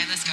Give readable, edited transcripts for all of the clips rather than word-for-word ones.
right, let's go.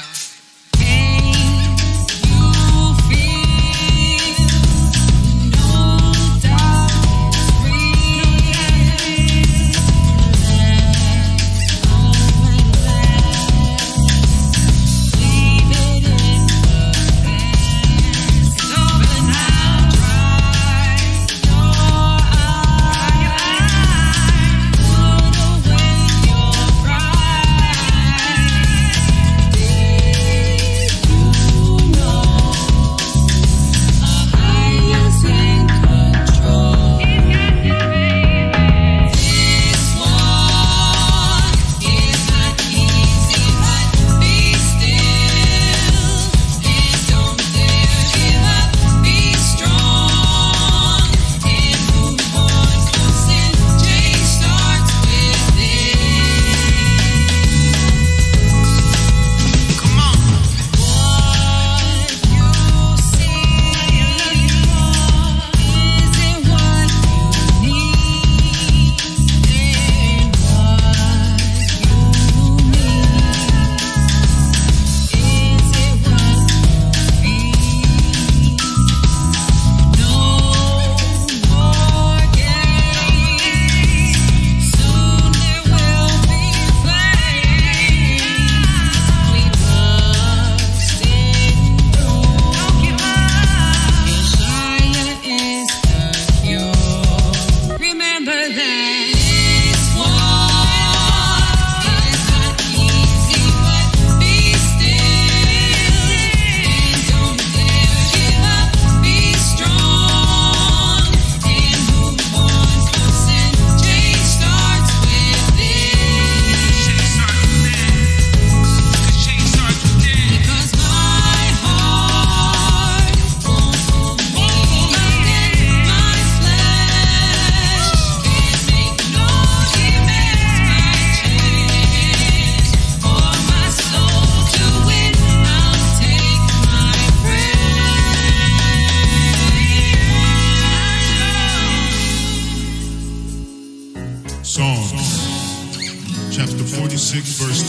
Psalms, chapter 46, verse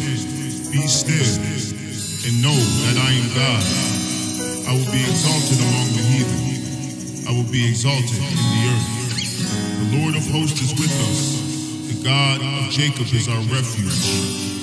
10. Be still and know that I am God. I will be exalted among the heathen. I will be exalted in the earth. The Lord of hosts is with us. The God of Jacob is our refuge.